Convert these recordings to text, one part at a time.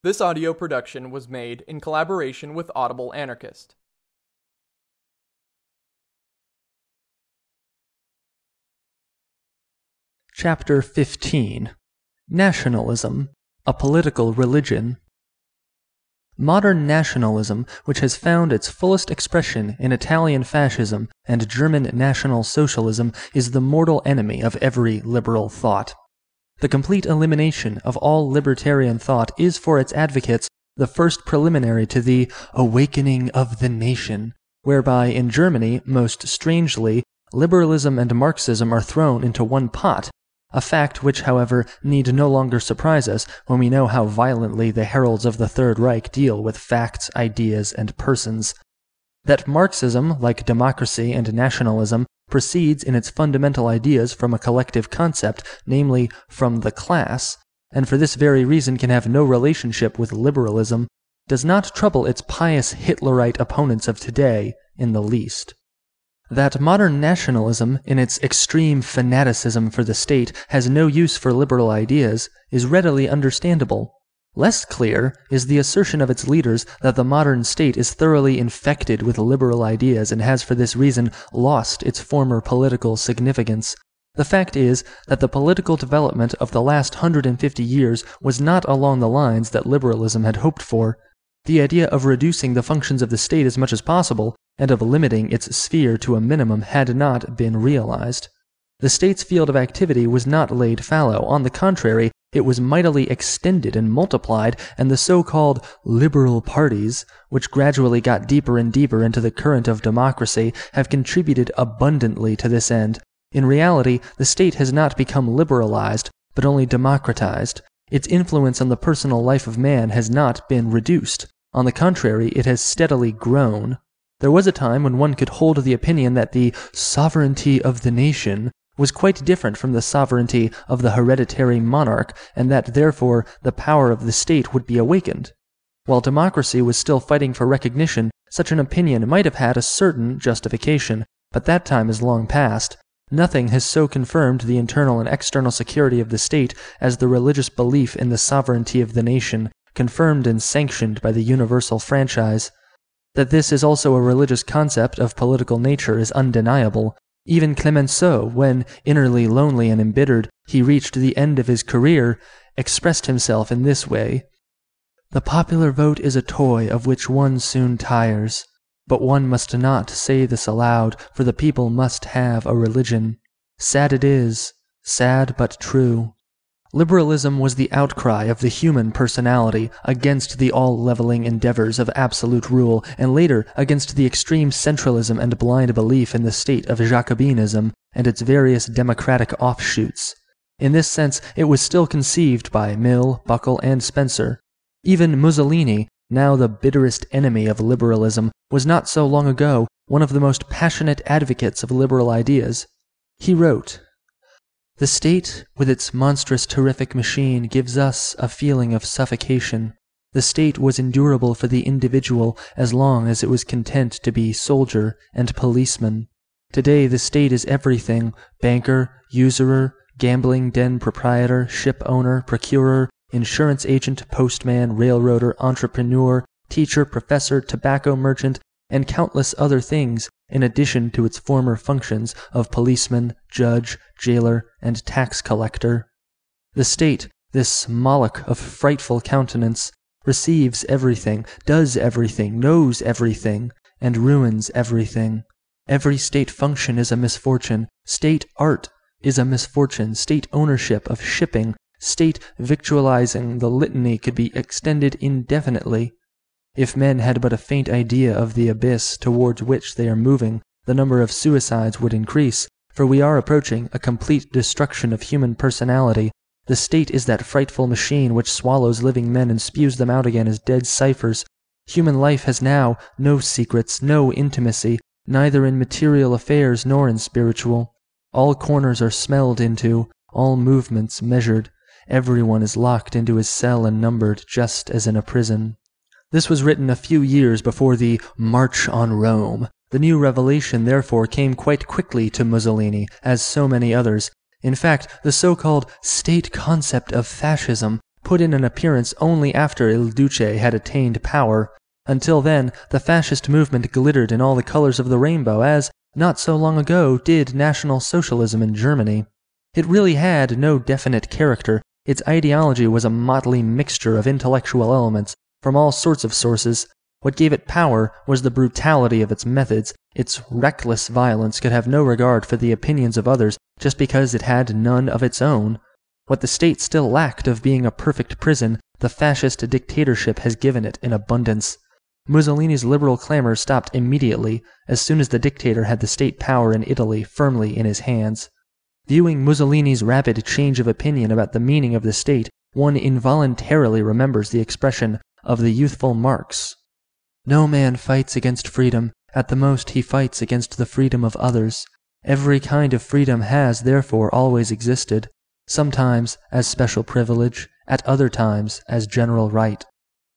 This audio production was made in collaboration with Audible Anarchist. Chapter 15. Nationalism, a Political Religion. Modern nationalism, which has found its fullest expression in Italian fascism and German National Socialism, is the mortal enemy of every liberal thought. The complete elimination of all libertarian thought is for its advocates the first preliminary to the awakening of the nation, whereby in Germany, most strangely, liberalism and Marxism are thrown into one pot, a fact which, however, need no longer surprise us when we know how violently the heralds of the Third Reich deal with facts, ideas, and persons. That Marxism, like democracy and nationalism, proceeds in its fundamental ideas from a collective concept, namely, from the class, and for this very reason can have no relationship with liberalism, does not trouble its pious Hitlerite opponents of today in the least. That modern nationalism, in its extreme fanaticism for the state, has no use for liberal ideas, is readily understandable. Less clear is the assertion of its leaders that the modern state is thoroughly infected with liberal ideas and has for this reason lost its former political significance. The fact is that the political development of the last 150 years was not along the lines that liberalism had hoped for. The idea of reducing the functions of the state as much as possible and of limiting its sphere to a minimum had not been realized. The state's field of activity was not laid fallow. On the contrary, it was mightily extended and multiplied, and the so-called liberal parties, which gradually got deeper and deeper into the current of democracy, have contributed abundantly to this end. In reality, the state has not become liberalized, but only democratized. Its influence on the personal life of man has not been reduced. On the contrary, it has steadily grown. There was a time when one could hold the opinion that the sovereignty of the nation was quite different from the sovereignty of the hereditary monarch, and that therefore the power of the state would be awakened. While democracy was still fighting for recognition, such an opinion might have had a certain justification, but that time is long past. Nothing has so confirmed the internal and external security of the state as the religious belief in the sovereignty of the nation, confirmed and sanctioned by the universal franchise. That this is also a religious concept of political nature is undeniable. Even Clemenceau, when, innerly lonely and embittered, he reached the end of his career, expressed himself in this way: "The popular vote is a toy of which one soon tires. But one must not say this aloud, for the people must have a religion. Sad it is, sad but true." Liberalism was the outcry of the human personality against the all-leveling endeavors of absolute rule, and later against the extreme centralism and blind belief in the state of Jacobinism and its various democratic offshoots. In this sense, it was still conceived by Mill, Buckle, and Spencer. Even Mussolini, now the bitterest enemy of liberalism, was not so long ago one of the most passionate advocates of liberal ideas. He wrote, "The state, with its monstrous terrific machine, gives us a feeling of suffocation. The state was endurable for the individual as long as it was content to be soldier and policeman. Today the state is everything: banker, usurer, gambling den proprietor, ship owner, procurer, insurance agent, postman, railroader, entrepreneur, teacher, professor, tobacco merchant, and countless other things, in addition to its former functions of policeman, judge, jailer, and tax collector. The state, this Moloch of frightful countenance, receives everything, does everything, knows everything, and ruins everything. Every state function is a misfortune. State art is a misfortune. State ownership of shipping, state victualizing, the litany could be extended indefinitely. If men had but a faint idea of the abyss towards which they are moving, the number of suicides would increase, for we are approaching a complete destruction of human personality. The state is that frightful machine which swallows living men and spews them out again as dead ciphers. Human life has now no secrets, no intimacy, neither in material affairs nor in spiritual. All corners are smelled into, all movements measured. Everyone is locked into his cell and numbered, just as in a prison." This was written a few years before the March on Rome. The new revelation, therefore, came quite quickly to Mussolini, as so many others. In fact, the so-called state concept of fascism put in an appearance only after Il Duce had attained power. Until then, the fascist movement glittered in all the colors of the rainbow as, not so long ago, did National Socialism in Germany. It really had no definite character. Its ideology was a motley mixture of intellectual elements from all sorts of sources. What gave it power was the brutality of its methods. Its reckless violence could have no regard for the opinions of others just because it had none of its own. What the state still lacked of being a perfect prison, the fascist dictatorship has given it in abundance. Mussolini's liberal clamor stopped immediately as soon as the dictator had the state power in Italy firmly in his hands. Viewing Mussolini's rapid change of opinion about the meaning of the state, one involuntarily remembers the expression of the youthful Marx. No man fights against freedom. At the most he fights against the freedom of others. Every kind of freedom has, therefore, always existed, sometimes as special privilege, at other times as general right.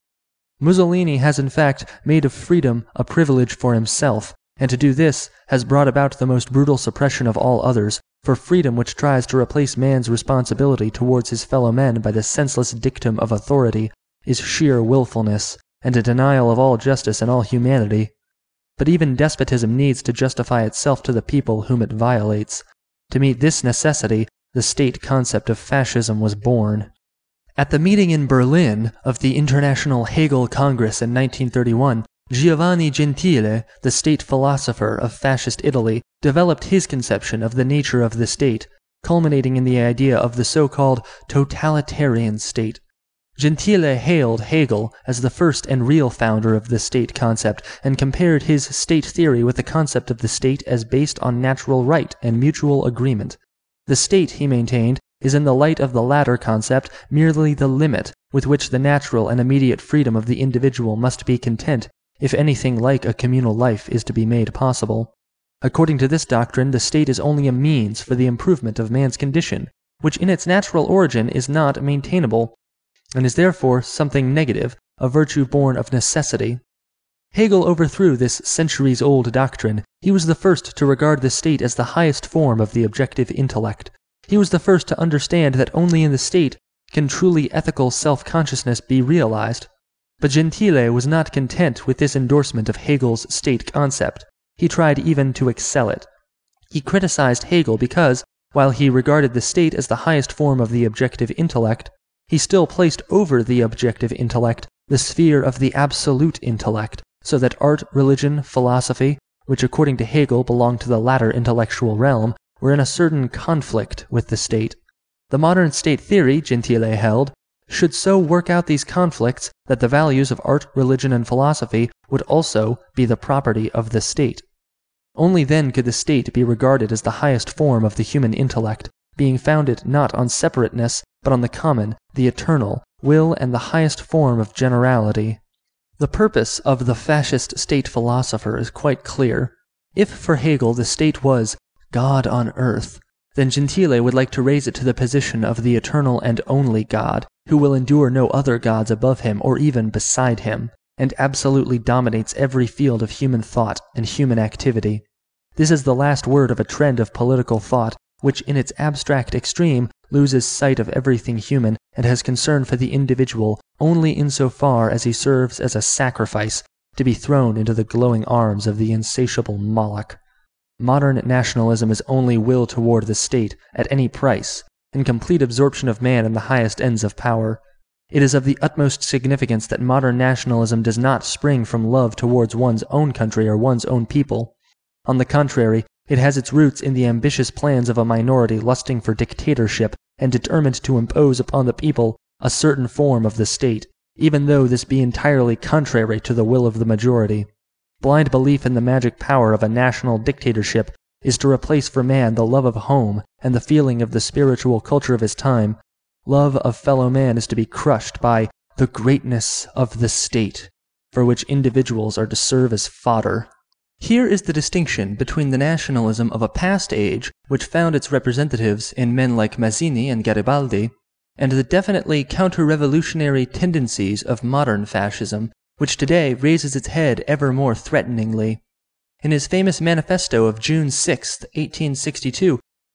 Mussolini has in fact made of freedom a privilege for himself, and to do this has brought about the most brutal suppression of all others, for freedom which tries to replace man's responsibility towards his fellow men by the senseless dictum of authority is sheer willfulness, and a denial of all justice and all humanity. But even despotism needs to justify itself to the people whom it violates. To meet this necessity, the state concept of fascism was born. At the meeting in Berlin of the International Hegel Congress in 1931, Giovanni Gentile, the state philosopher of fascist Italy, developed his conception of the nature of the state, culminating in the idea of the so-called totalitarian state. Gentile hailed Hegel as the first and real founder of the state concept, and compared his state theory with the concept of the state as based on natural right and mutual agreement. The state, he maintained, is in the light of the latter concept merely the limit with which the natural and immediate freedom of the individual must be content, if anything like a communal life is to be made possible. According to this doctrine, the state is only a means for the improvement of man's condition, which in its natural origin is not maintainable, and is therefore something negative, a virtue born of necessity. Hegel overthrew this centuries-old doctrine. He was the first to regard the state as the highest form of the objective intellect. He was the first to understand that only in the state can truly ethical self-consciousness be realized. But Gentile was not content with this endorsement of Hegel's state concept. He tried even to excel it. He criticized Hegel because, while he regarded the state as the highest form of the objective intellect, he still placed over the objective intellect the sphere of the absolute intellect, so that art, religion, philosophy, which according to Hegel belonged to the latter intellectual realm, were in a certain conflict with the state. The modern state theory, Gentile held, should so work out these conflicts that the values of art, religion, and philosophy would also be the property of the state. Only then could the state be regarded as the highest form of the human intellect, being founded not on separateness, but on the common, the eternal, will and the highest form of generality. The purpose of the fascist state philosopher is quite clear. If for Hegel the state was God on earth, then Gentile would like to raise it to the position of the eternal and only God, who will endure no other gods above him or even beside him, and absolutely dominates every field of human thought and human activity. This is the last word of a trend of political thought, which in its abstract extreme loses sight of everything human and has concern for the individual only insofar as he serves as a sacrifice to be thrown into the glowing arms of the insatiable Moloch. Modern nationalism is only will toward the state, at any price, and complete absorption of man in the highest ends of power. It is of the utmost significance that modern nationalism does not spring from love towards one's own country or one's own people. On the contrary, it has its roots in the ambitious plans of a minority lusting for dictatorship and determined to impose upon the people a certain form of the state, even though this be entirely contrary to the will of the majority. Blind belief in the magic power of a national dictatorship is to replace for man the love of home and the feeling of the spiritual culture of his time. Love of fellow man is to be crushed by the greatness of the state, for which individuals are to serve as fodder. Here is the distinction between the nationalism of a past age, which found its representatives in men like Mazzini and Garibaldi, and the definitely counter-revolutionary tendencies of modern fascism, which today raises its head ever more threateningly. In his famous manifesto of June 6, 1862,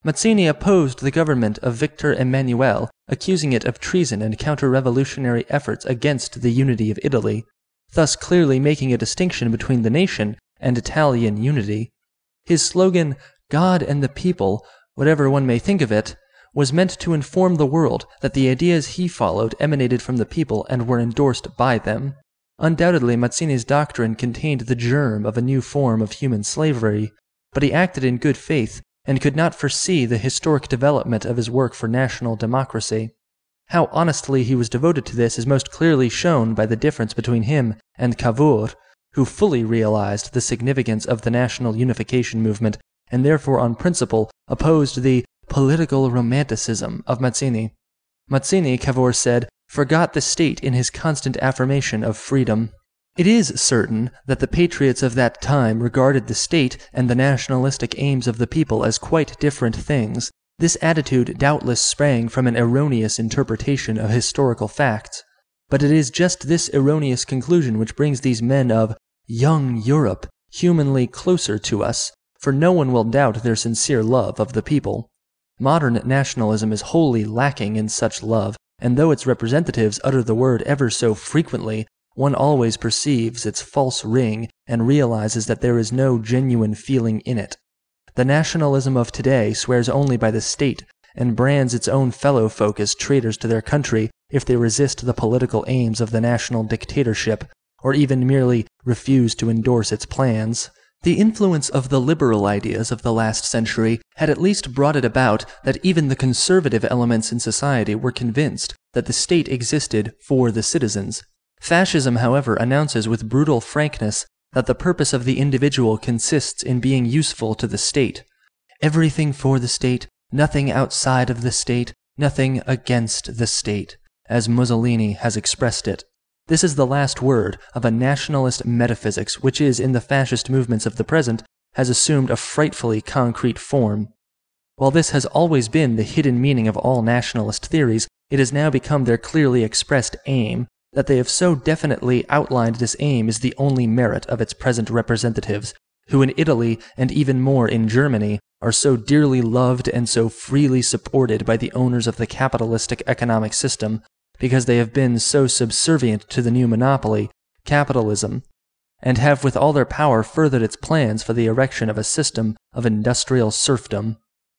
Mazzini opposed the government of Victor Emmanuel, accusing it of treason and counter-revolutionary efforts against the unity of Italy, thus clearly making a distinction between the nation and Italian unity. His slogan, "God and the people, whatever one may think of it," was meant to inform the world that the ideas he followed emanated from the people and were endorsed by them. Undoubtedly, Mazzini's doctrine contained the germ of a new form of human slavery, but he acted in good faith and could not foresee the historic development of his work for national democracy. How honestly he was devoted to this is most clearly shown by the difference between him and Cavour, who fully realized the significance of the national unification movement and therefore on principle opposed the political romanticism of Mazzini. Mazzini, Cavour said, forgot the state in his constant affirmation of freedom. It is certain that the patriots of that time regarded the state and the nationalistic aims of the people as quite different things. This attitude doubtless sprang from an erroneous interpretation of historical facts. But it is just this erroneous conclusion which brings these men of young Europe humanly closer to us, for no one will doubt their sincere love of the people. Modern nationalism is wholly lacking in such love, and though its representatives utter the word ever so frequently, one always perceives its false ring and realizes that there is no genuine feeling in it. The nationalism of today swears only by the state and brands its own fellow folk as traitors to their country if they resist the political aims of the national dictatorship, or even merely refuse to endorse its plans. The influence of the liberal ideas of the last century had at least brought it about that even the conservative elements in society were convinced that the state existed for the citizens. Fascism, however, announces with brutal frankness that the purpose of the individual consists in being useful to the state. Everything for the state, nothing outside of the state, nothing against the state, as Mussolini has expressed it. This is the last word of a nationalist metaphysics which is, in the fascist movements of the present, has assumed a frightfully concrete form. While this has always been the hidden meaning of all nationalist theories, it has now become their clearly expressed aim. That they have so definitely outlined this aim is the only merit of its present representatives, who in Italy, and even more in Germany, are so dearly loved and so freely supported by the owners of the capitalistic economic system, because they have been so subservient to the new monopoly, capitalism, and have with all their power furthered its plans for the erection of a system of industrial serfdom.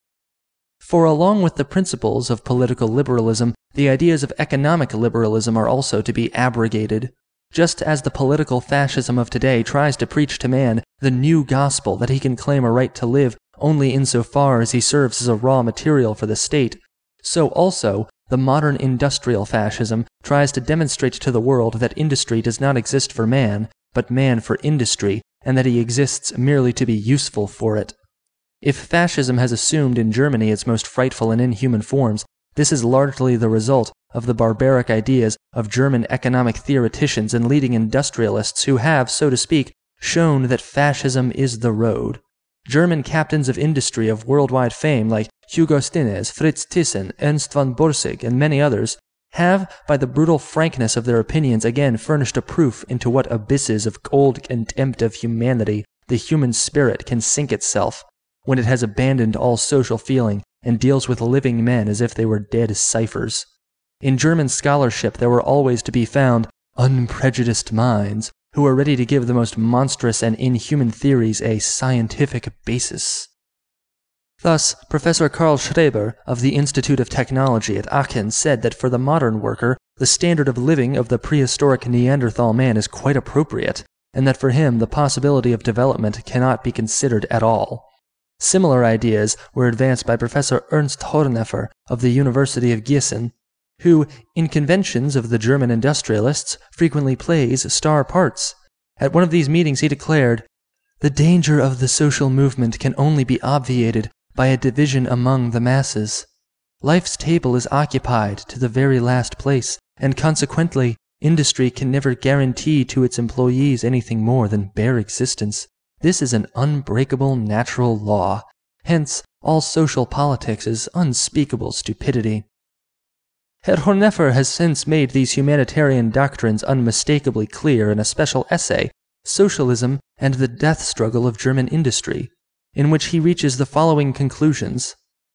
For along with the principles of political liberalism, the ideas of economic liberalism are also to be abrogated. Just as the political fascism of today tries to preach to man the new gospel that he can claim a right to live only insofar as he serves as a raw material for the state, so also the modern industrial fascism tries to demonstrate to the world that industry does not exist for man, but man for industry, and that he exists merely to be useful for it. If fascism has assumed in Germany its most frightful and inhuman forms, this is largely the result of the barbaric ideas of German economic theoreticians and leading industrialists who have, so to speak, shown that fascism is the road. German captains of industry of worldwide fame like Hugo Stinnes, Fritz Thyssen, Ernst von Borsig, and many others have, by the brutal frankness of their opinions, again furnished a proof into what abysses of cold contempt of humanity the human spirit can sink itself when it has abandoned all social feeling and deals with living men as if they were dead ciphers. In German scholarship there were always to be found unprejudiced minds who were ready to give the most monstrous and inhuman theories a scientific basis. Thus, Professor Karl Schreber of the Institute of Technology at Aachen said that for the modern worker, the standard of living of the prehistoric Neanderthal man is quite appropriate, and that for him the possibility of development cannot be considered at all. Similar ideas were advanced by Professor Ernst Horneffer of the University of Gießen, who, in conventions of the German industrialists, frequently plays star parts. At one of these meetings he declared, "The danger of the social movement can only be obviated by a division among the masses. Life's table is occupied to the very last place, and consequently, industry can never guarantee to its employees anything more than bare existence. This is an unbreakable natural law. Hence, all social politics is unspeakable stupidity." Herr Horneffer has since made these humanitarian doctrines unmistakably clear in a special essay, Socialism and the Death Struggle of German Industry, in which he reaches the following conclusions.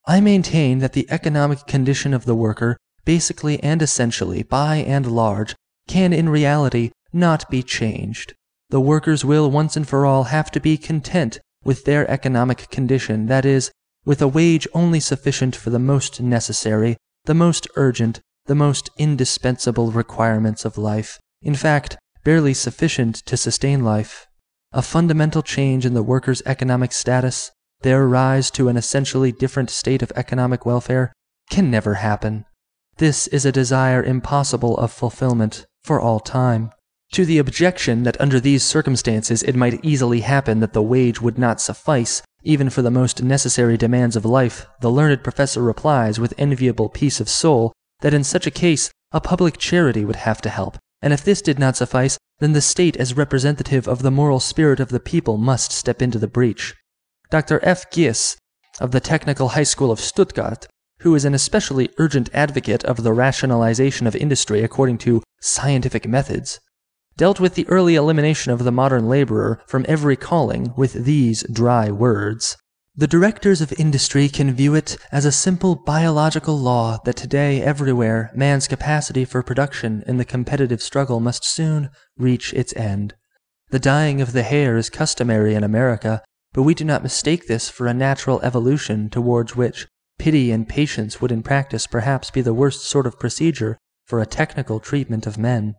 I maintain that the economic condition of the worker, basically and essentially, by and large, can in reality not be changed. The workers will once and for all have to be content with their economic condition, that is, with a wage only sufficient for the most necessary, the most urgent, the most indispensable requirements of life, in fact, barely sufficient to sustain life. A fundamental change in the worker's economic status, their rise to an essentially different state of economic welfare, can never happen. This is a desire impossible of fulfillment for all time. To the objection that under these circumstances it might easily happen that the wage would not suffice even for the most necessary demands of life, the learned professor replies with enviable peace of soul that in such a case a public charity would have to help, and if this did not suffice, then the state as representative of the moral spirit of the people must step into the breach. Dr. F. Gies, of the Technical High School of Stuttgart, who is an especially urgent advocate of the rationalization of industry according to scientific methods, dealt with the early elimination of the modern laborer from every calling with these dry words. The directors of industry can view it as a simple biological law that today everywhere man's capacity for production in the competitive struggle must soon reach its end. The dyeing of the hair is customary in America, but we do not mistake this for a natural evolution towards which pity and patience would in practice perhaps be the worst sort of procedure for a technical treatment of men.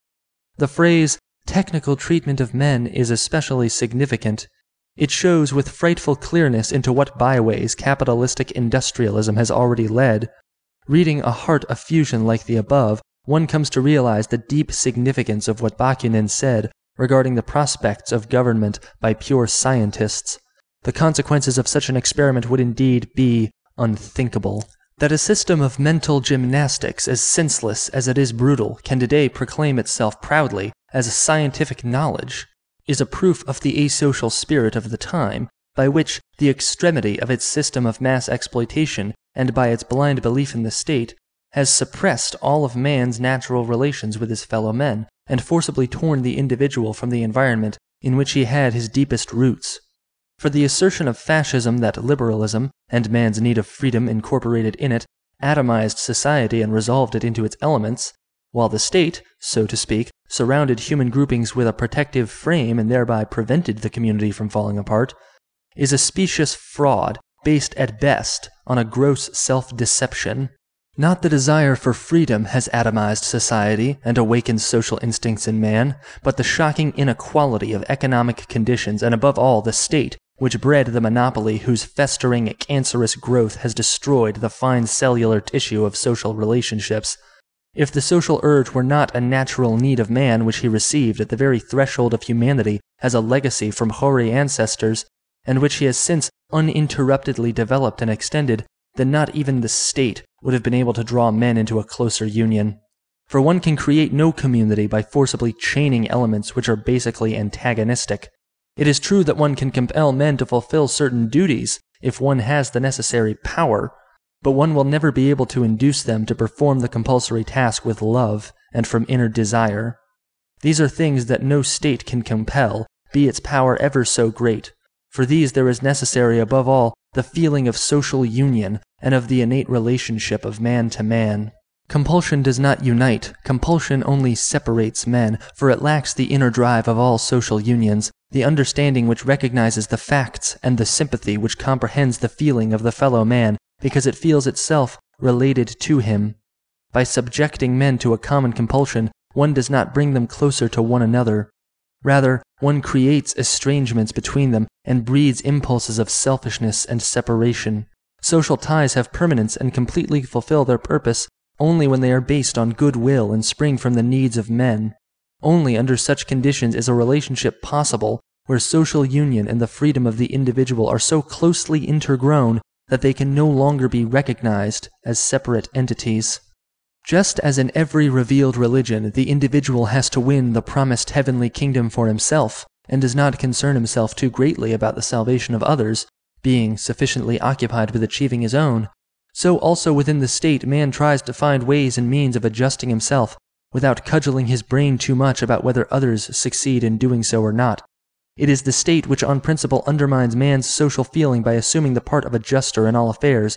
The phrase technical treatment of men is especially significant. It shows with frightful clearness into what byways capitalistic industrialism has already led. Reading a heart effusion like the above, one comes to realize the deep significance of what Bakunin said regarding the prospects of government by pure scientists. The consequences of such an experiment would indeed be unthinkable. That a system of mental gymnastics as senseless as it is brutal can today proclaim itself proudly as scientific knowledge is a proof of the asocial spirit of the time, by which the extremity of its system of mass exploitation and by its blind belief in the state has suppressed all of man's natural relations with his fellow men and forcibly torn the individual from the environment in which he had his deepest roots. For the assertion of fascism that liberalism, and man's need of freedom incorporated in it, atomized society and resolved it into its elements, while the state, so to speak, surrounded human groupings with a protective frame and thereby prevented the community from falling apart, is a specious fraud based at best on a gross self-deception. Not the desire for freedom has atomized society and awakened social instincts in man, but the shocking inequality of economic conditions and above all the state, which bred the monopoly whose festering cancerous growth has destroyed the fine cellular tissue of social relationships. If the social urge were not a natural need of man which he received at the very threshold of humanity as a legacy from hoary ancestors, and which he has since uninterruptedly developed and extended, then not even the state would have been able to draw men into a closer union. For one can create no community by forcibly chaining elements which are basically antagonistic. It is true that one can compel men to fulfill certain duties if one has the necessary power, but one will never be able to induce them to perform the compulsory task with love and from inner desire. These are things that no state can compel, be its power ever so great. For these there is necessary above all the feeling of social union and of the innate relationship of man to man. Compulsion does not unite, compulsion only separates men, for it lacks the inner drive of all social unions, the understanding which recognizes the facts and the sympathy which comprehends the feeling of the fellow man, because it feels itself related to him. By subjecting men to a common compulsion, one does not bring them closer to one another. Rather, one creates estrangements between them and breeds impulses of selfishness and separation. Social ties have permanence and completely fulfill their purpose only when they are based on goodwill and spring from the needs of men. Only under such conditions is a relationship possible where social union and the freedom of the individual are so closely intergrown that they can no longer be recognized as separate entities. Just as in every revealed religion, the individual has to win the promised heavenly kingdom for himself, and does not concern himself too greatly about the salvation of others, being sufficiently occupied with achieving his own, so also within the state man tries to find ways and means of adjusting himself, without cudgeling his brain too much about whether others succeed in doing so or not. It is the state which on principle undermines man's social feeling by assuming the part of adjuster in all affairs,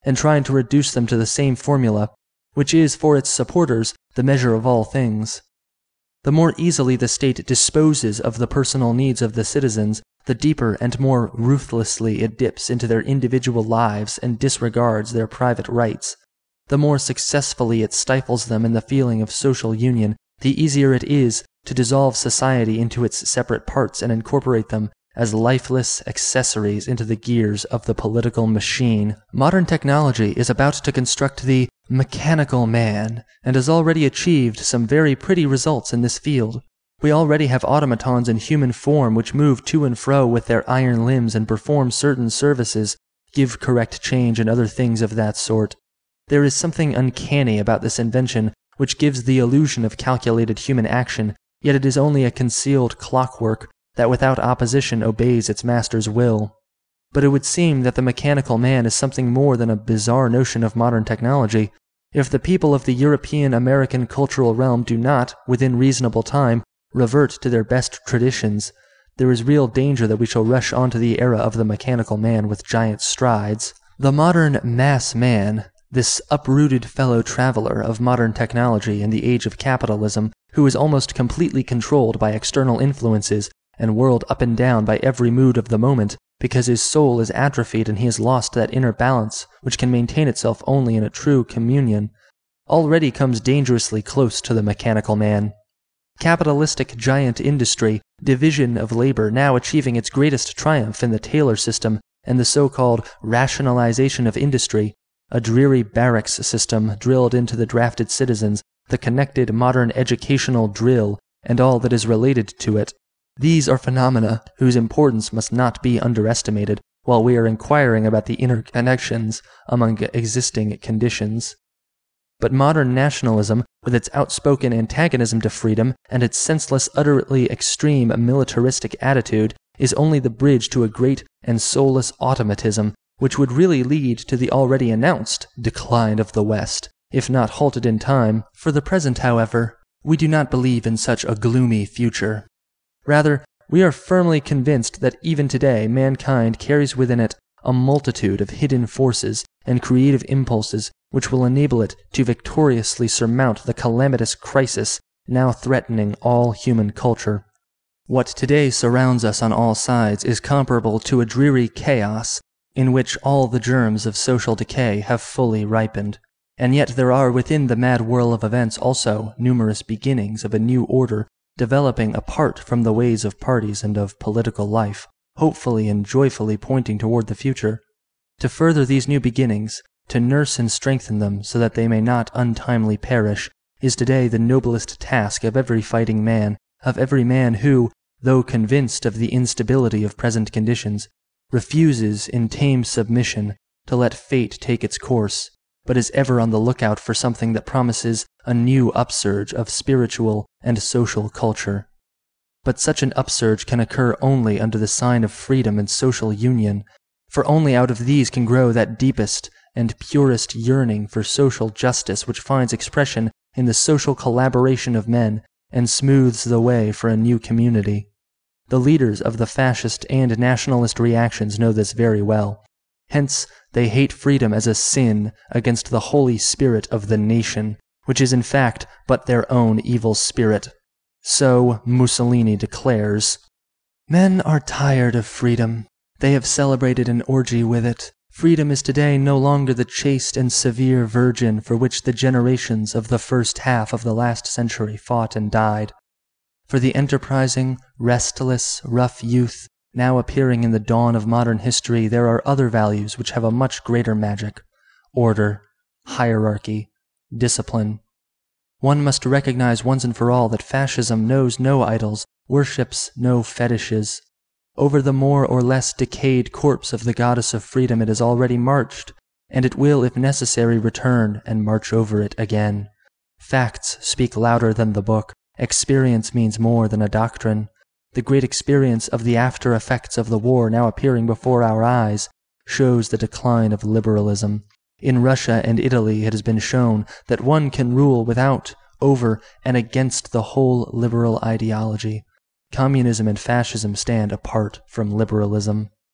and trying to reduce them to the same formula, which is for its supporters the measure of all things. The more easily the state disposes of the personal needs of the citizens, the deeper and more ruthlessly it dips into their individual lives and disregards their private rights. The more successfully it stifles them in the feeling of social union, the easier it is to dissolve society into its separate parts and incorporate them as lifeless accessories into the gears of the political machine. Modern technology is about to construct the mechanical man, and has already achieved some very pretty results in this field. We already have automatons in human form which move to and fro with their iron limbs and perform certain services, give correct change and other things of that sort. There is something uncanny about this invention which gives the illusion of calculated human action, yet it is only a concealed clockwork that without opposition obeys its master's will. But it would seem that the mechanical man is something more than a bizarre notion of modern technology. If the people of the European-American cultural realm do not, within reasonable time, revert to their best traditions, there is real danger that we shall rush onto the era of the mechanical man with giant strides. The modern mass man, this uprooted fellow traveler of modern technology in the age of capitalism, who is almost completely controlled by external influences and whirled up and down by every mood of the moment, because his soul is atrophied and he has lost that inner balance which can maintain itself only in a true communion, already comes dangerously close to the mechanical man. Capitalistic giant industry, division of labor now achieving its greatest triumph in the tailor system and the so-called rationalization of industry, a dreary barracks system drilled into the drafted citizens, the connected modern educational drill, and all that is related to it. These are phenomena whose importance must not be underestimated while we are inquiring about the interconnections among existing conditions. But modern nationalism, with its outspoken antagonism to freedom and its senseless, utterly extreme militaristic attitude, is only the bridge to a great and soulless automatism, which would really lead to the already announced decline of the West, if not halted in time. For the present, however, we do not believe in such a gloomy future. Rather, we are firmly convinced that even today mankind carries within it a multitude of hidden forces and creative impulses which will enable it to victoriously surmount the calamitous crisis now threatening all human culture. What today surrounds us on all sides is comparable to a dreary chaos in which all the germs of social decay have fully ripened. And yet there are within the mad whirl of events also numerous beginnings of a new order developing apart from the ways of parties and of political life, hopefully and joyfully pointing toward the future. To further these new beginnings, to nurse and strengthen them so that they may not untimely perish, is today the noblest task of every fighting man, of every man who, though convinced of the instability of present conditions, refuses in tame submission to let fate take its course, but is ever on the lookout for something that promises a new upsurge of spiritual and social culture. But such an upsurge can occur only under the sign of freedom and social union, for only out of these can grow that deepest and purest yearning for social justice which finds expression in the social collaboration of men and smooths the way for a new community. The leaders of the fascist and nationalist reactions know this very well. Hence, they hate freedom as a sin against the holy spirit of the nation, which is in fact but their own evil spirit. So Mussolini declares, "Men are tired of freedom. They have celebrated an orgy with it. Freedom is today no longer the chaste and severe virgin for which the generations of the first half of the last century fought and died. For the enterprising, restless, rough youth now appearing in the dawn of modern history, there are other values which have a much greater magic: order, hierarchy, discipline. One must recognize once and for all that fascism knows no idols, worships no fetishes. Over the more or less decayed corpse of the goddess of freedom it has already marched, and it will, if necessary, return and march over it again. Facts speak louder than the book. Experience means more than a doctrine. The great experience of the after effects of the war now appearing before our eyes shows the decline of liberalism. In Russia and Italy it has been shown that one can rule without, over, and against the whole liberal ideology. Communism and fascism stand apart from liberalism.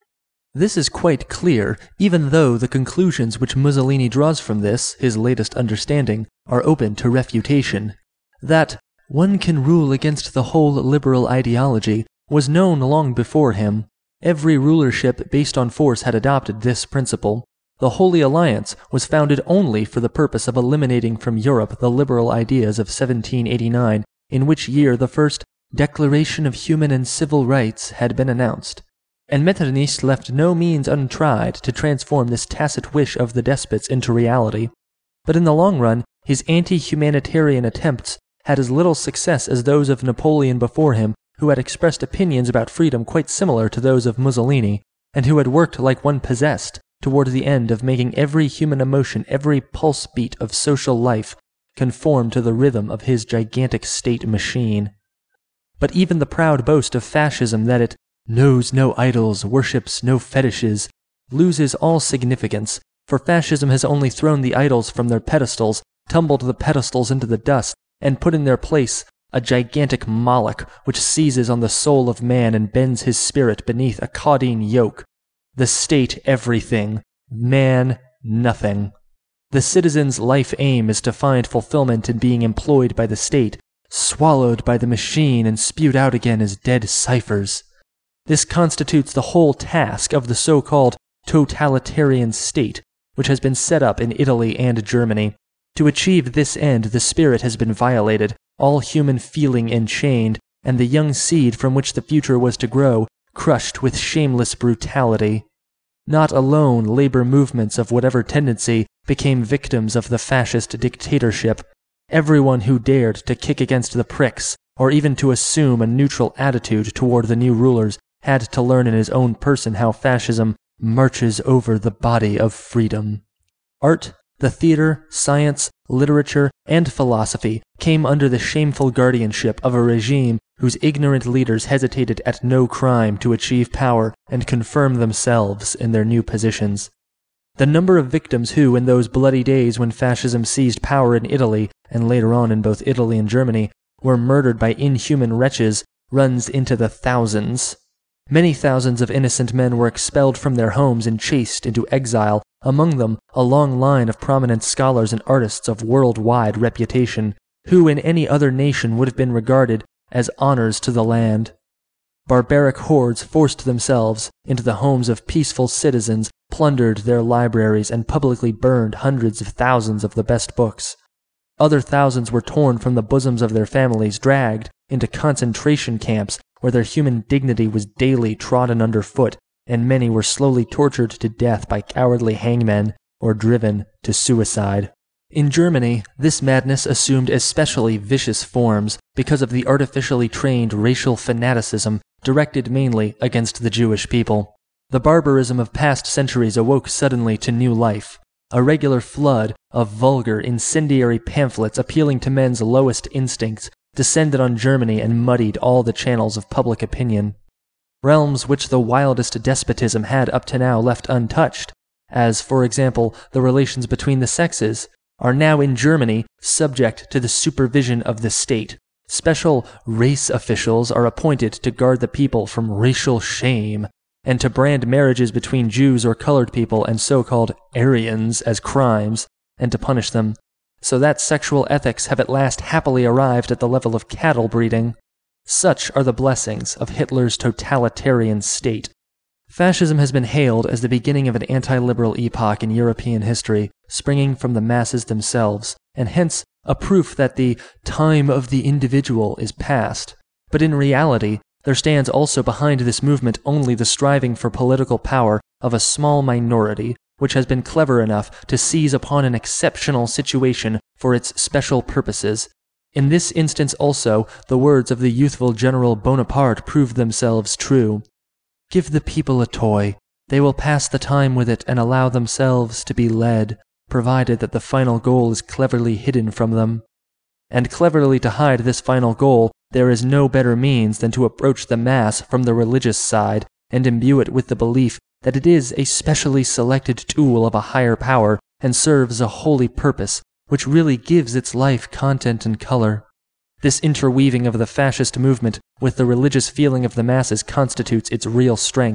This is quite clear, even though the conclusions which Mussolini draws from this, his latest understanding, are open to refutation. That one can rule against the whole liberal ideology was known long before him. Every rulership based on force had adopted this principle. The Holy Alliance was founded only for the purpose of eliminating from Europe the liberal ideas of 1789, in which year the first Declaration of Human and Civil Rights had been announced. And Metternich left no means untried to transform this tacit wish of the despots into reality. But in the long run, his anti-humanitarian attempts had as little success as those of Napoleon before him, who had expressed opinions about freedom quite similar to those of Mussolini, and who had worked like one possessed toward the end of making every human emotion, every pulse beat of social life, conform to the rhythm of his gigantic state machine. But even the proud boast of fascism that it knows no idols, worships no fetishes, loses all significance, for fascism has only thrown the idols from their pedestals, tumbled the pedestals into the dust, and put in their place a gigantic Moloch which seizes on the soul of man and bends his spirit beneath a caudine yoke. The state everything, man nothing. The citizen's life aim is to find fulfillment in being employed by the state, swallowed by the machine and spewed out again as dead ciphers. This constitutes the whole task of the so-called totalitarian state, which has been set up in Italy and Germany. To achieve this end, the spirit has been violated, all human feeling enchained, and the young seed from which the future was to grow, crushed with shameless brutality. Not alone labor movements of whatever tendency became victims of the fascist dictatorship. Everyone who dared to kick against the pricks, or even to assume a neutral attitude toward the new rulers, had to learn in his own person how fascism marches over the body of freedom. Art, the theater, science, literature, and philosophy came under the shameful guardianship of a regime whose ignorant leaders hesitated at no crime to achieve power and confirm themselves in their new positions. The number of victims who, in those bloody days when fascism seized power in Italy, and later on in both Italy and Germany, were murdered by inhuman wretches, runs into the thousands. Many thousands of innocent men were expelled from their homes and chased into exile, among them a long line of prominent scholars and artists of worldwide reputation, who in any other nation would have been regarded as honors to the land. Barbaric hordes forced themselves into the homes of peaceful citizens, plundered their libraries, and publicly burned hundreds of thousands of the best books. Other thousands were torn from the bosoms of their families, dragged into concentration camps where their human dignity was daily trodden underfoot, and many were slowly tortured to death by cowardly hangmen or driven to suicide. In Germany, this madness assumed especially vicious forms because of the artificially trained racial fanaticism directed mainly against the Jewish people. The barbarism of past centuries awoke suddenly to new life. A regular flood of vulgar, incendiary pamphlets appealing to men's lowest instincts descended on Germany and muddied all the channels of public opinion. Realms which the wildest despotism had up to now left untouched, as, for example, the relations between the sexes, are now in Germany subject to the supervision of the state. Special race officials are appointed to guard the people from racial shame, and to brand marriages between Jews or colored people and so-called Aryans as crimes, and to punish them, so that sexual ethics have at last happily arrived at the level of cattle breeding. Such are the blessings of Hitler's totalitarian state. Fascism has been hailed as the beginning of an anti-liberal epoch in European history, springing from the masses themselves, and hence a proof that the time of the individual is past. But in reality, there stands also behind this movement only the striving for political power of a small minority, which has been clever enough to seize upon an exceptional situation for its special purposes. In this instance also, the words of the youthful General Bonaparte proved themselves true. Give the people a toy. They will pass the time with it and allow themselves to be led, provided that the final goal is cleverly hidden from them. And cleverly to hide this final goal, there is no better means than to approach the mass from the religious side and imbue it with the belief that it is a specially selected tool of a higher power and serves a holy purpose, which really gives its life content and color. This interweaving of the fascist movement with the religious feeling of the masses constitutes its real strength,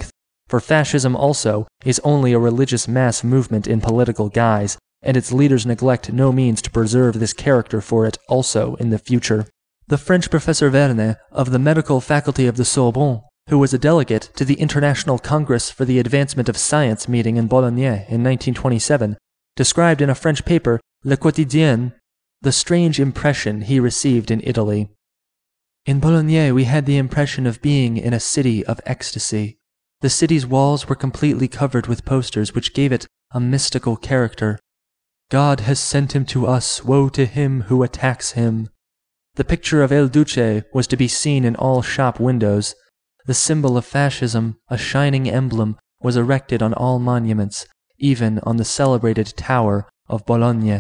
for fascism also is only a religious mass movement in political guise, and its leaders neglect no means to preserve this character for it also in the future. The French Professor Verne of the Medical Faculty of the Sorbonne, who was a delegate to the International Congress for the Advancement of Science meeting in Bologna in 1927, described in a French paper, Le Quotidien, the strange impression he received in Italy. In Bologna we had the impression of being in a city of ecstasy. The city's walls were completely covered with posters which gave it a mystical character. God has sent him to us, woe to him who attacks him. The picture of El Duce was to be seen in all shop windows. The symbol of fascism, a shining emblem, was erected on all monuments, even on the celebrated Tower of Bologna.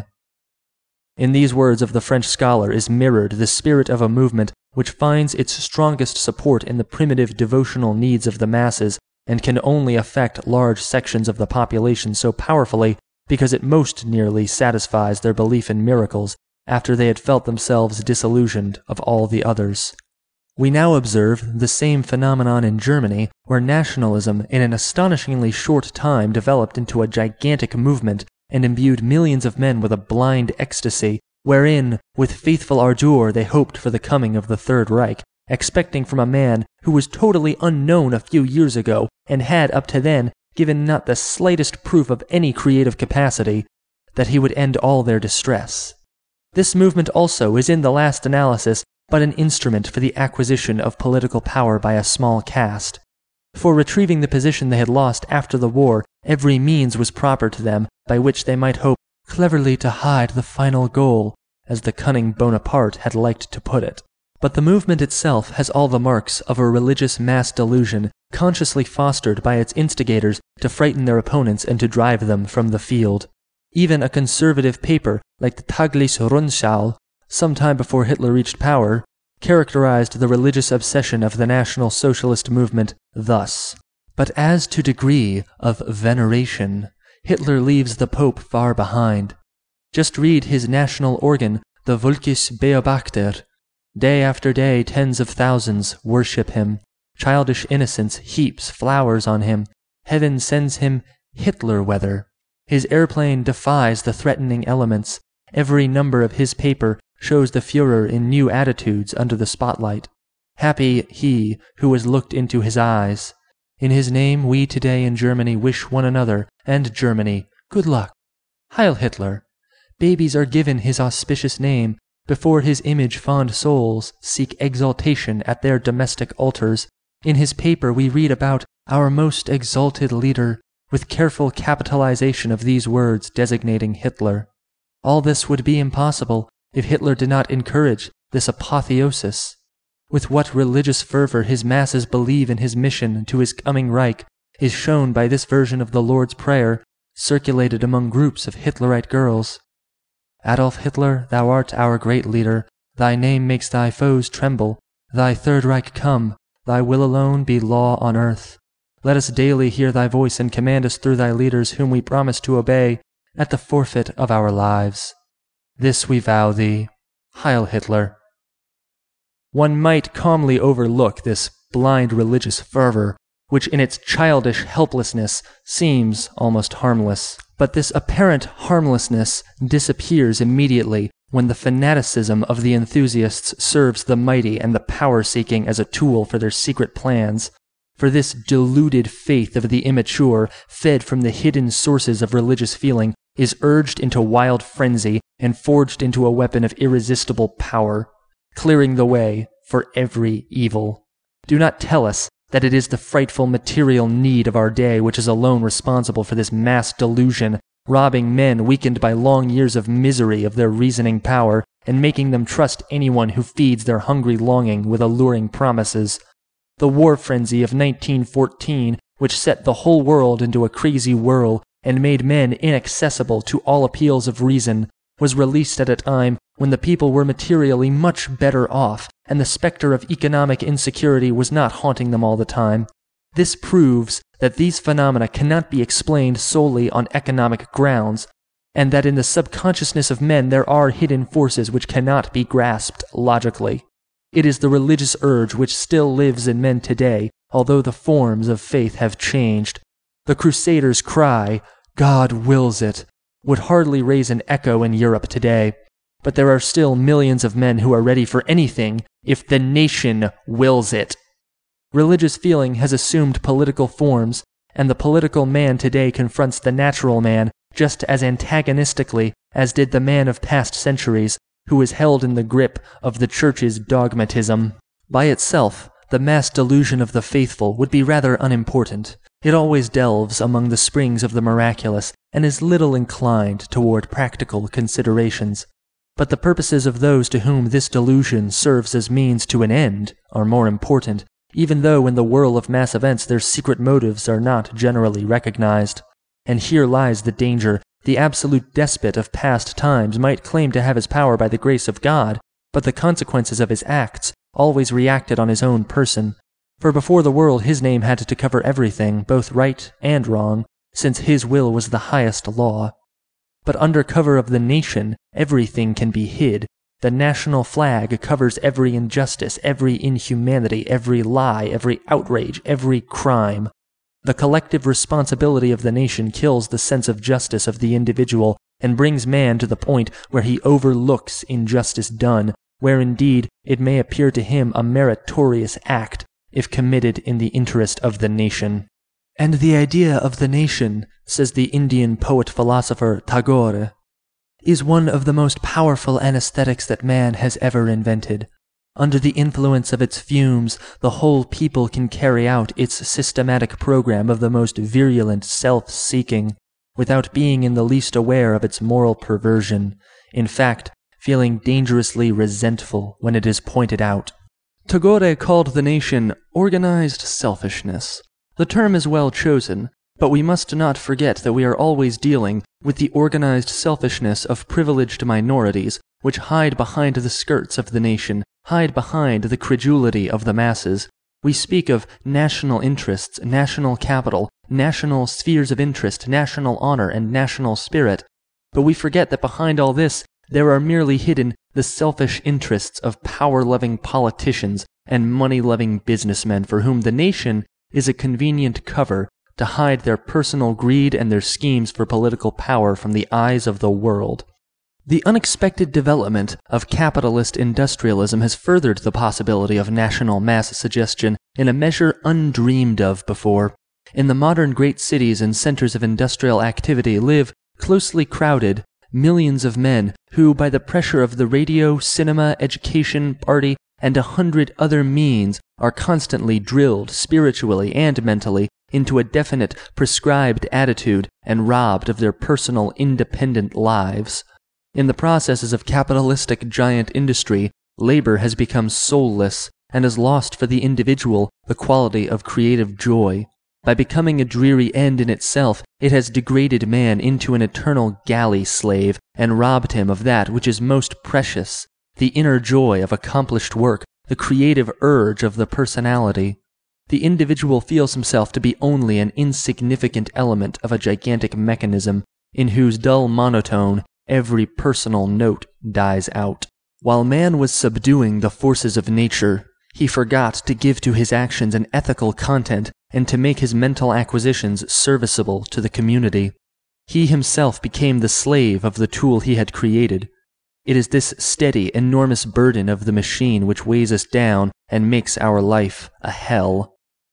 In these words of the French scholar is mirrored the spirit of a movement which finds its strongest support in the primitive devotional needs of the masses and can only affect large sections of the population so powerfully because it most nearly satisfies their belief in miracles after they had felt themselves disillusioned of all the others. We now observe the same phenomenon in Germany, where nationalism in an astonishingly short time developed into a gigantic movement and imbued millions of men with a blind ecstasy, wherein, with faithful ardor, they hoped for the coming of the Third Reich, expecting from a man who was totally unknown a few years ago and had up to then given not the slightest proof of any creative capacity, that he would end all their distress. This movement also is in the last analysis but an instrument for the acquisition of political power by a small caste. For retrieving the position they had lost after the war, every means was proper to them by which they might hope cleverly to hide the final goal, as the cunning Bonaparte had liked to put it. But the movement itself has all the marks of a religious mass delusion, consciously fostered by its instigators to frighten their opponents and to drive them from the field. Even a conservative paper like the Tagliche Rundschau, some time before Hitler reached power, characterized the religious obsession of the National Socialist movement thus: "But as to degree of veneration, Hitler leaves the Pope far behind. Just read his national organ, the Volkes Beobachter. Day after day tens of thousands worship him. Childish innocence heaps flowers on him. Heaven sends him Hitler weather. His airplane defies the threatening elements. Every number of his paper shows the Führer in new attitudes under the spotlight. Happy he who has looked into his eyes. In his name we today in Germany wish one another and Germany good luck. Heil Hitler! Babies are given his auspicious name. Before his image fond souls seek exaltation at their domestic altars. In his paper we read about our most exalted leader, with careful capitalization of these words designating Hitler. All this would be impossible if Hitler did not encourage this apotheosis. With what religious fervor his masses believe in his mission to his coming Reich is shown by this version of the Lord's Prayer, circulated among groups of Hitlerite girls. Adolf Hitler, thou art our great leader. Thy name makes thy foes tremble. Thy Third Reich come. Thy will alone be law on earth. Let us daily hear thy voice and command us through thy leaders whom we promise to obey at the forfeit of our lives. This we vow thee. Heil Hitler. One might calmly overlook this blind religious fervor, which in its childish helplessness seems almost harmless. But this apparent harmlessness disappears immediately when the fanaticism of the enthusiasts serves the mighty and the power-seeking as a tool for their secret plans. For this deluded faith of the immature, fed from the hidden sources of religious feeling, is urged into wild frenzy and forged into a weapon of irresistible power, clearing the way for every evil. Do not tell us that it is the frightful material need of our day which is alone responsible for this mass delusion, robbing men weakened by long years of misery of their reasoning power, and making them trust anyone who feeds their hungry longing with alluring promises. The war frenzy of 1914, which set the whole world into a crazy whirl and made men inaccessible to all appeals of reason, was released at a time when the people were materially much better off, and the specter of economic insecurity was not haunting them all the time. This proves that these phenomena cannot be explained solely on economic grounds, and that in the subconsciousness of men there are hidden forces which cannot be grasped logically. It is the religious urge which still lives in men today although the forms of faith have changed. The Crusaders' cry, "God wills it," would hardly raise an echo in Europe today, but there are still millions of men who are ready for anything if the nation wills it. Religious feeling has assumed political forms, and the political man today confronts the natural man just as antagonistically as did the man of past centuries, who is held in the grip of the Church's dogmatism. By itself, the mass delusion of the faithful would be rather unimportant. It always delves among the springs of the miraculous and is little inclined toward practical considerations. But the purposes of those to whom this delusion serves as means to an end are more important, even though in the whirl of mass events their secret motives are not generally recognized. And here lies the danger. The absolute despot of past times might claim to have his power by the grace of God, but the consequences of his acts always reacted on his own person. For before the world his name had to cover everything, both right and wrong, since his will was the highest law. But under cover of the nation, everything can be hid. The national flag covers every injustice, every inhumanity, every lie, every outrage, every crime. The collective responsibility of the nation kills the sense of justice of the individual and brings man to the point where he overlooks injustice done, where indeed it may appear to him a meritorious act if committed in the interest of the nation. And the idea of the nation, says the Indian poet-philosopher Tagore, is one of the most powerful anesthetics that man has ever invented. Under the influence of its fumes, the whole people can carry out its systematic program of the most virulent self-seeking, without being in the least aware of its moral perversion, in fact, feeling dangerously resentful when it is pointed out. Tagore called the nation organized selfishness. The term is well chosen, but we must not forget that we are always dealing with the organized selfishness of privileged minorities, which hide behind the skirts of the nation, hide behind the credulity of the masses. We speak of national interests, national capital, national spheres of interest, national honor, and national spirit, but we forget that behind all this there are merely hidden the selfish interests of power-loving politicians and money-loving businessmen for whom the nation is a convenient cover to hide their personal greed and their schemes for political power from the eyes of the world. The unexpected development of capitalist industrialism has furthered the possibility of national mass suggestion in a measure undreamed of before. In the modern great cities and centers of industrial activity live, closely crowded, millions of men who, by the pressure of the radio, cinema, education, party, and 100 other means, are constantly drilled spiritually and mentally into a definite, prescribed attitude and robbed of their personal, independent lives. In the processes of capitalistic giant industry, labor has become soulless and has lost for the individual the quality of creative joy. By becoming a dreary end in itself, it has degraded man into an eternal galley slave and robbed him of that which is most precious, the inner joy of accomplished work, the creative urge of the personality. The individual feels himself to be only an insignificant element of a gigantic mechanism in whose dull monotone every personal note dies out. While man was subduing the forces of nature, he forgot to give to his actions an ethical content and to make his mental acquisitions serviceable to the community. He himself became the slave of the tool he had created. It is this steady, enormous burden of the machine which weighs us down and makes our life a hell.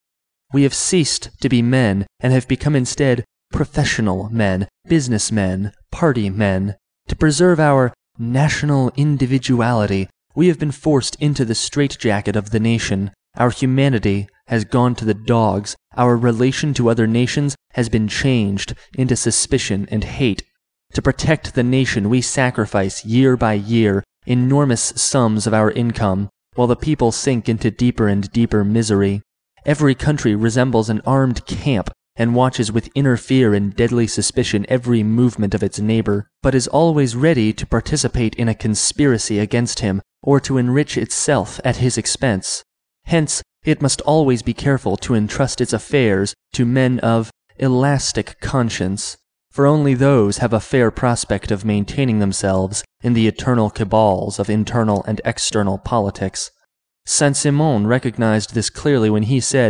We have ceased to be men and have become instead professional men, businessmen, party men. To preserve our national individuality, we have been forced into the straitjacket of the nation. Our humanity has gone to the dogs. Our relation to other nations has been changed into suspicion and hate. To protect the nation, we sacrifice year by year enormous sums of our income, while the people sink into deeper and deeper misery. Every country resembles an armed camp and watches with inner fear and deadly suspicion every movement of its neighbor, but is always ready to participate in a conspiracy against him or to enrich itself at his expense. Hence, it must always be careful to entrust its affairs to men of elastic conscience, for only those have a fair prospect of maintaining themselves in the eternal cabals of internal and external politics. Saint-Simon recognized this clearly when he said,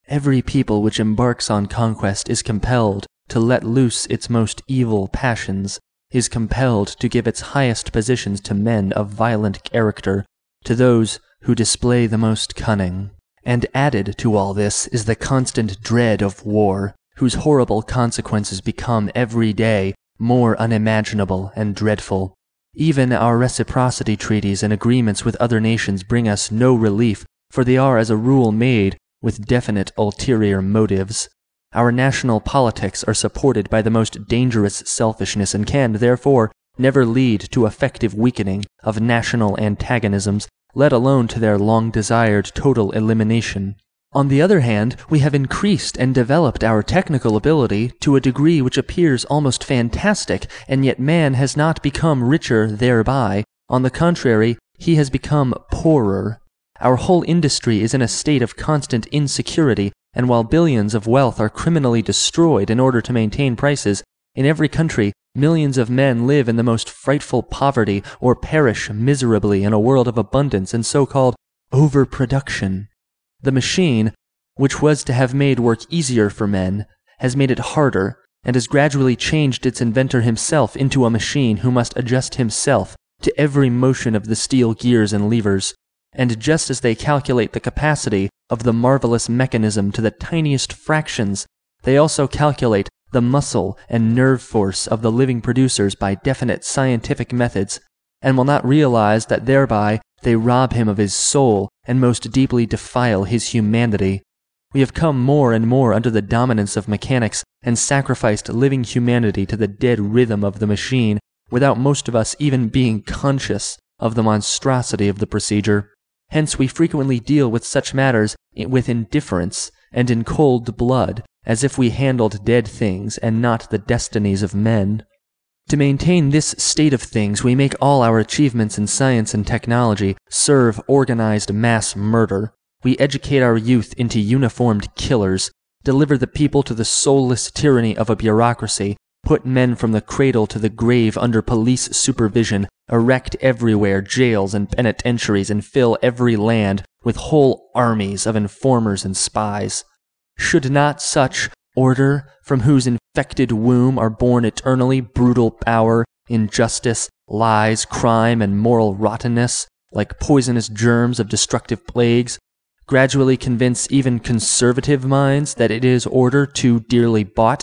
Every people which embarks on conquest is compelled to let loose its most evil passions, is compelled to give its highest positions to men of violent character, to those who display the most cunning. And added to all this is the constant dread of war, whose horrible consequences become every day more unimaginable and dreadful. Even our reciprocity treaties and agreements with other nations bring us no relief, for they are as a rule made with definite ulterior motives. Our national politics are supported by the most dangerous selfishness and can, therefore, never lead to effective weakening of national antagonisms, let alone to their long-desired total elimination. On the other hand, we have increased and developed our technical ability to a degree which appears almost fantastic, and yet man has not become richer thereby. On the contrary, he has become poorer. Our whole industry is in a state of constant insecurity, and while billions of wealth are criminally destroyed in order to maintain prices, in every country millions of men live in the most frightful poverty or perish miserably in a world of abundance and so-called overproduction. The machine, which was to have made work easier for men, has made it harder, and has gradually changed its inventor himself into a machine who must adjust himself to every motion of the steel gears and levers. And just as they calculate the capacity of the marvelous mechanism to the tiniest fractions, they also calculate the muscle and nerve force of the living producers by definite scientific methods, and will not realize that thereby they rob him of his soul and most deeply defile his humanity. We have come more and more under the dominance of mechanics and sacrificed living humanity to the dead rhythm of the machine, without most of us even being conscious of the monstrosity of the procedure. Hence we frequently deal with such matters with indifference and in cold blood, as if we handled dead things and not the destinies of men. To maintain this state of things, we make all our achievements in science and technology serve organized mass murder. We educate our youth into uniformed killers, deliver the people to the soulless tyranny of a bureaucracy, put men from the cradle to the grave under police supervision, erect everywhere jails and penitentiaries, and fill every land with whole armies of informers and spies. Should not such order, from whose infected womb are born eternally brutal power, injustice, lies, crime, and moral rottenness, like poisonous germs of destructive plagues, gradually convince even conservative minds that it is order too dearly bought?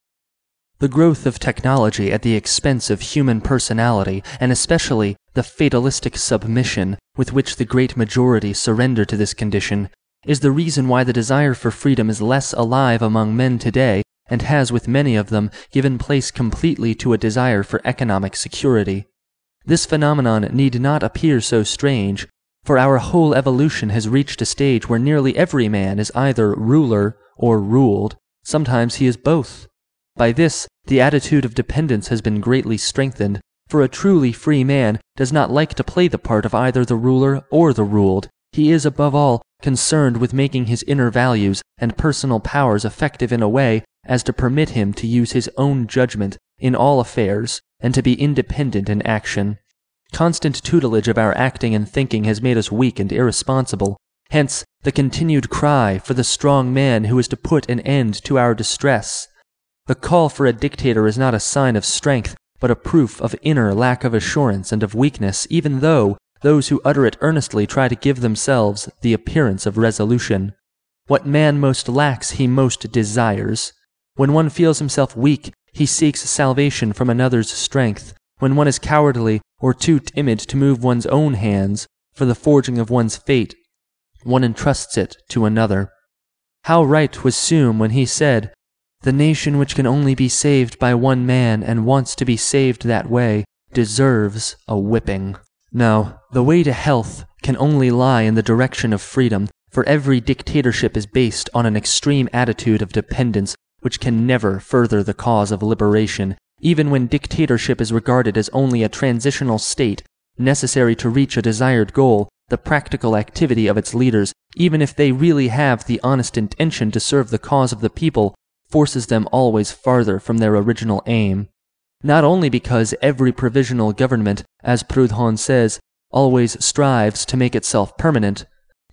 The growth of technology at the expense of human personality, and especially the fatalistic submission with which the great majority surrender to this condition, is the reason why the desire for freedom is less alive among men today, and has with many of them given place completely to a desire for economic security. This phenomenon need not appear so strange, for our whole evolution has reached a stage where nearly every man is either ruler or ruled. Sometimes he is both. By this, the attitude of dependence has been greatly strengthened, for a truly free man does not like to play the part of either the ruler or the ruled. He is, above all, concerned with making his inner values and personal powers effective in a way as to permit him to use his own judgment in all affairs and to be independent in action. Constant tutelage of our acting and thinking has made us weak and irresponsible. Hence, the continued cry for the strong man who is to put an end to our distress. The call for a dictator is not a sign of strength, but a proof of inner lack of assurance and of weakness, even though those who utter it earnestly try to give themselves the appearance of resolution. What man most lacks he most desires. When one feels himself weak, he seeks salvation from another's strength. When one is cowardly or too timid to move one's own hands for the forging of one's fate, one entrusts it to another. How right was Hume when he said, "The nation which can only be saved by one man and wants to be saved that way deserves a whipping." No, the way to health can only lie in the direction of freedom, for every dictatorship is based on an extreme attitude of dependence which can never further the cause of liberation, even when dictatorship is regarded as only a transitional state, necessary to reach a desired goal. The practical activity of its leaders, even if they really have the honest intention to serve the cause of the people, forces them always farther from their original aim. Not only because every provisional government, as Proudhon says, always strives to make itself permanent,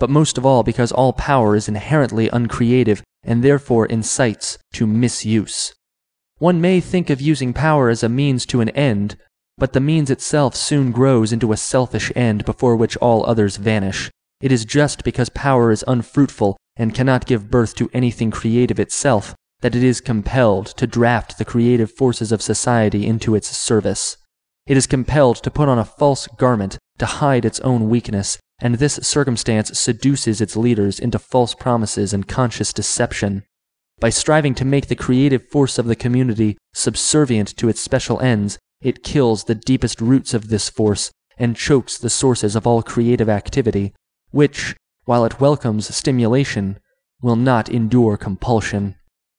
but most of all because all power is inherently uncreative and therefore incites to misuse. One may think of using power as a means to an end, but the means itself soon grows into a selfish end before which all others vanish. It is just because power is unfruitful and cannot give birth to anything creative itself that it is compelled to draft the creative forces of society into its service. It is compelled to put on a false garment to hide its own weakness, and this circumstance seduces its leaders into false promises and conscious deception. By striving to make the creative force of the community subservient to its special ends, it kills the deepest roots of this force and chokes the sources of all creative activity, which, while it welcomes stimulation, will not endure compulsion.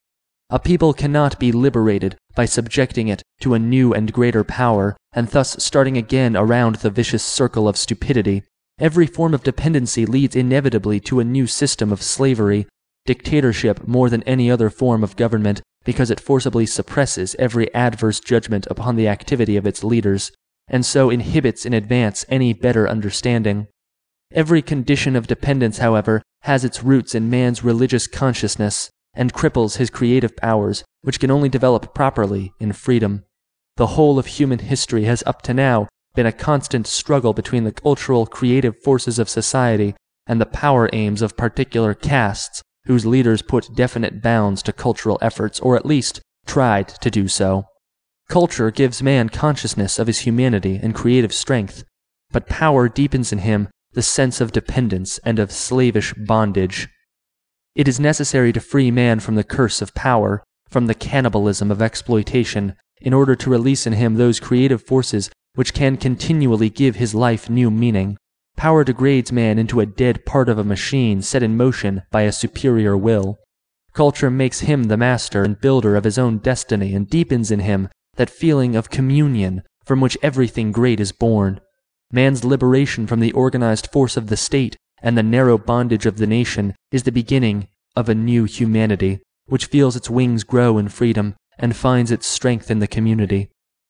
A people cannot be liberated by subjecting it to a new and greater power, and thus starting again around the vicious circle of stupidity. Every form of dependency leads inevitably to a new system of slavery, dictatorship more than any other form of government, because it forcibly suppresses every adverse judgment upon the activity of its leaders, and so inhibits in advance any better understanding. Every condition of dependence, however, has its roots in man's religious consciousness, and cripples his creative powers, which can only develop properly in freedom. The whole of human history has up to now been a constant struggle between the cultural creative forces of society and the power aims of particular castes, whose leaders put definite bounds to cultural efforts, or at least tried to do so. Culture gives man consciousness of his humanity and creative strength, but power deepens in him the sense of dependence and of slavish bondage. It is necessary to free man from the curse of power, from the cannibalism of exploitation, in order to release in him those creative forces which can continually give his life new meaning. Power degrades man into a dead part of a machine set in motion by a superior will. Culture makes him the master and builder of his own destiny and deepens in him that feeling of communion from which everything great is born. Man's liberation from the organized force of the state and the narrow bondage of the nation is the beginning of a new humanity, which feels its wings grow in freedom and finds its strength in the community.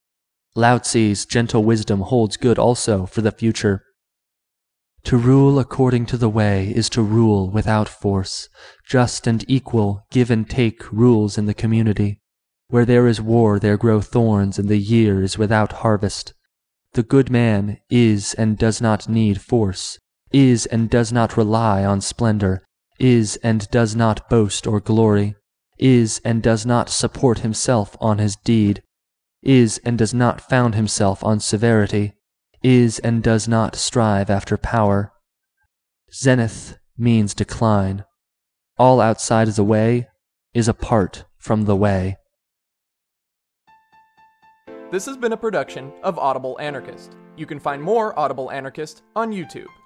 Lao Tzu's gentle wisdom holds good also for the future. To rule according to the way is to rule without force. Just and equal give and take rules in the community. Where there is war there grow thorns, and the year is without harvest. The good man is and does not need force, is and does not rely on splendor, is and does not boast or glory, is and does not support himself on his deed, is and does not found himself on severity, is and does not strive after power. Zenith means decline. All outside the way is apart from the way. This has been a production of Audible Anarchist. You can find more Audible Anarchist on YouTube.